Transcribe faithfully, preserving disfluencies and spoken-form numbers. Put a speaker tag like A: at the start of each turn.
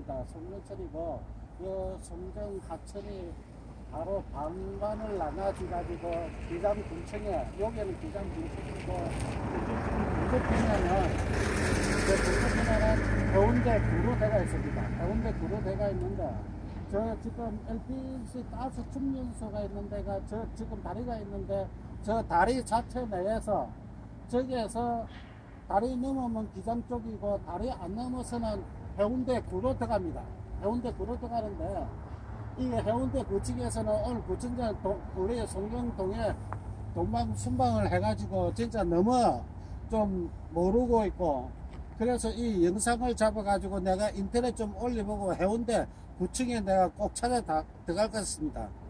A: 송정철입니다. 송정철이고 이 송정 하천이 바로 방관을 나눠줘가지고 기장군청에, 여기는 기장군청이고, 건너편에는 그 건너편에는 해운대 구로대가 있습니다. 해운대 구로대가 있는데, 저 지금 엘피지 가스 충전소가 있는 데가 저 지금 다리가 있는데, 저 다리 자체 내에서 저기에서 다리 넘으면 기장 쪽이고, 다리 안 넘어서는 해운대 구로 들어갑니다. 해운대 구로 들어가는데, 이 해운대 구청에서는 오늘 구청장 우리 송정동에 동방 순방을 해가지고 진짜 너무 좀 모르고 있고, 그래서 이 영상을 잡아가지고 내가 인터넷 좀 올려보고 해운대 구청에 내가 꼭 찾아 들어갈 것 같습니다.